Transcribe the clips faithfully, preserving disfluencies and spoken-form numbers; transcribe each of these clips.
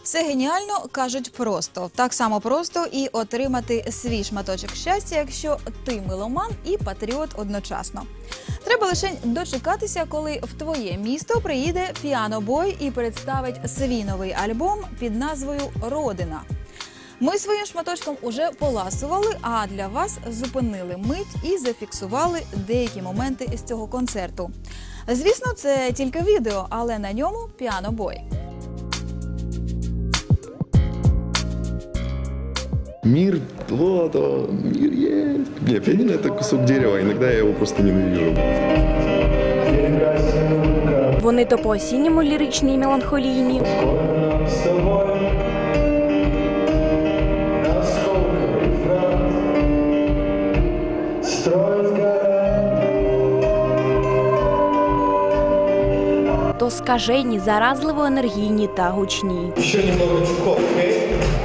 Все геніально, кажуть, просто. Так само просто і отримати свій шматочок щастя, якщо ти меломан і патріот одночасно. Треба лише дочекатися, коли в твоє місто приїде Piano Boy і представить свій новий альбом під назвою «Родина». Ми своїм шматочком уже поласували, а для вас зупинили мить і зафіксували деякі моменти з цього концерту. Звісно, це тільки відео, але на ньому Piano Boy. Мир, вот он, мир есть. Не, пианино — это кусок дерева, иногда я его просто ненавижу. Вони то по-осінньому ліричні і меланхолійні, то скажені, заразливо енергійні та гучні. Ще немного чуков, окей?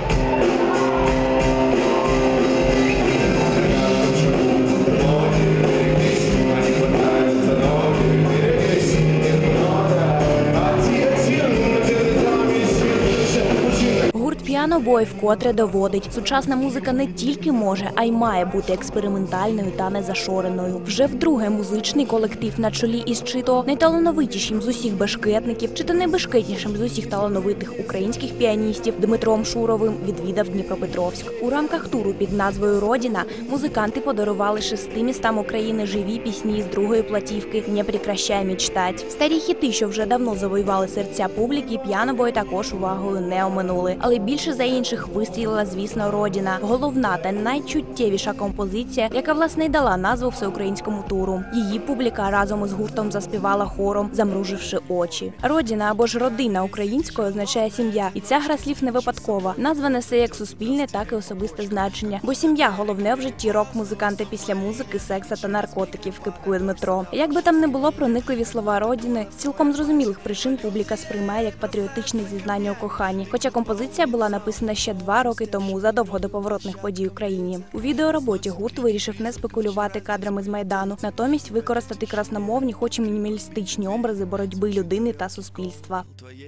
Piano Boy вкотре доводить, сучасна музика не тільки може, а й має бути експериментальною та незашореною. Вже вдруге музичний колектив на чолі із чи то найталановитішим з усіх бешкетників, чи то найбешкетнішим з усіх талановитих українських піаністів Дмитром Шуровим відвідав Дніпропетровськ. У рамках туру під назвою «Родина» музиканти подарували шести містам України живі пісні з другої платівки «Не прекращай мечтать». Старі хіти, що вже давно завоювали серця публіки, Piano Boy також увагою не оминули. Але більше за інших вистрілила, звісно, «Родина». Головна та найчуттєвіша композиція, яка, власне, й дала назву всеукраїнському туру. Її публіка разом із гуртом заспівала хором, замруживши очі. «Родина» або ж «родина» українською означає «сім'я». І ця гра слів не випадкова. Назва несе як суспільне, так і особисте значення. Бо сім'я – головне в житті рок-музиканта після музики, секса та наркотиків, кипкує Дмитро. Як би там не було, проникливі слова «Родини» з цілком зрозумілих причин публіка сприймає як патріотичне зізнання у коханні. Хоча композиція була написана ще два роки тому, задовго до поворотних подій в країні. У відеороботі гурт вирішив не спекулювати кадрами з Майдану, натомість використати красномовні, хоч і мінімалістичні образи боротьби людини та суспільства.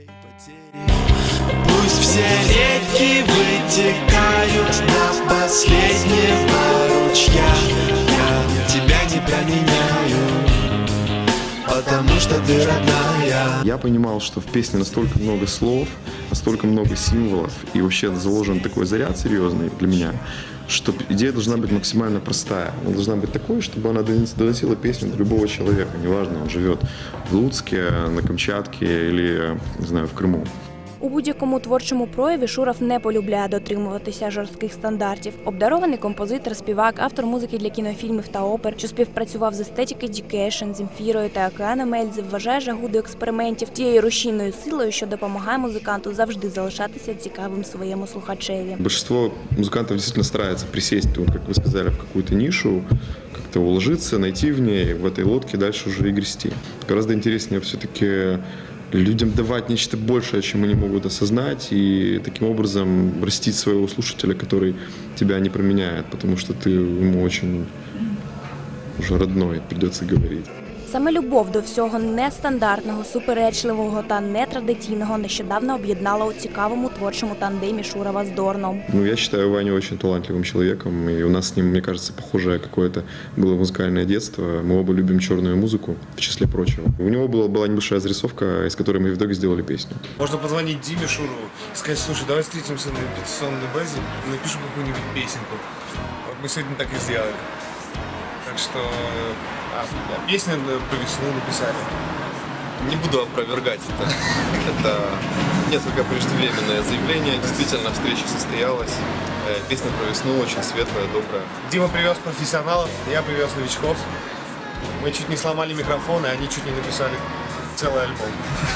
Пусть все реки вытекают на последнего ручья, я тебя не променяю, потому что ты родная. Я понимал, что в песне настолько много слов, настолько много символов, и вообще заложен такой заряд серьезный для меня, что идея должна быть максимально простая. Она должна быть такой, чтобы она доносила песню до любого человека, неважно, он живет в Луцке, на Камчатке или, не знаю, в Крыму. У будь-якому творчому прояві Шуров не полюбляє дотримуватися жорстких стандартів. Обдарований композитор, співак, автор музики для кінофільмів та опер, що співпрацював з Aesthetic Education, Земфірою та Океаном Ельзи, вважає жагу до експериментів тією рушійною силою, що допомагає музиканту завжди залишатися цікавим своєму слухачеві. Большинство музыкантов действительно старается присесть, как вы сказали, в какую-то нишу, как-то уложиться, найти в ней, в этой лодке дальше уже и грести. Гораздо интереснее все-таки людям давать нечто большее, чем они могут осознать, и таким образом растить своего слушателя, который тебя не променяет, потому что ты ему очень уже родной, придется говорить. Саме любов до всього нестандартного, суперечливого та нетрадиційного нещодавно об'єднала у цікавому творчому тандемі Шурова з Дорном. Ну, я считаю Ваню очень талантливым человеком, и у нас с ним, мне кажется, похожее какое-то было музыкальное детство. Мы оба любим черную музыку, в числе прочего. У него была, была небольшая зарисовка, из которой мы в итоге сделали песню. Можно позвонить Диме Шурову и сказать: слушай, давай встретимся на репетиционной базе и напишем какую-нибудь песенку. Вот мы сегодня так и сделали. Так что а, песню про весну написали. Не буду опровергать это. Это несколько преждевременное заявление. Действительно, встреча состоялась. Песня про весну очень светлая, добрая. Дима привез профессионалов, я привез новичков. Мы чуть не сломали микрофон, и они чуть не написали целый альбом.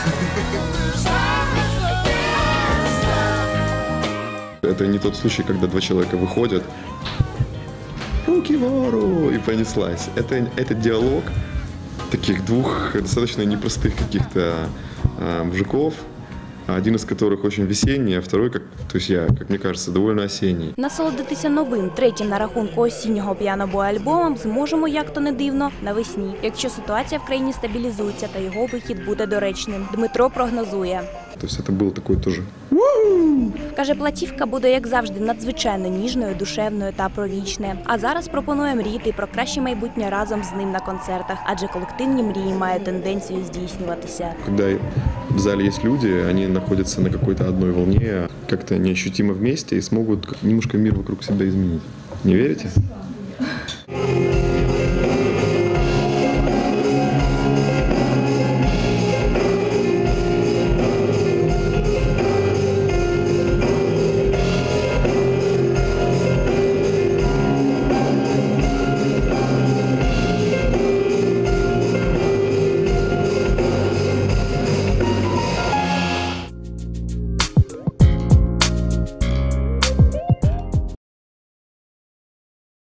Это не тот случай, когда два человека выходят, руки вору, и понеслась. Это, это диалог таких двух достаточно непростых каких-то а, мужиков, один из которых очень весенний, а второй, как, то есть я, как мне кажется, довольно осенний. Насолодитися новим, третім на рахунку осіннього піанобой-альбомом зможемо, як то не дивно, навесні, якщо ситуація в країні стабілізується та його вихід буде доречним. Дмитро прогнозує. То есть это был такой тоже. Каже, платівка буде, як завжди, надзвичайно ніжною, душевною та про вічне. А зараз пропонує мріяти про краще майбутнє разом з ним на концертах, адже колективні мрії мають тенденцію здійснюватися. Когда в зале есть люди, они находятся на какой-то одной волне, как-то неощутимо вместе и смогут немножко мир вокруг себя изменить. Не верите?